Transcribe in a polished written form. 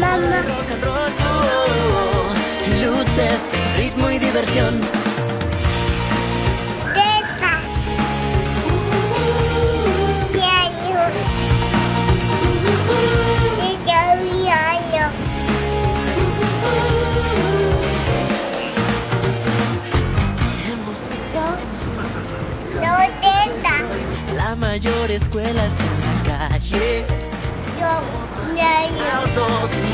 mamá. Rock and roll, luces, ritmo y diversión. Teta. Piano. Teta, piano. Yo, no teta. La mayor escuela está en la calle. Yo, piano. Autos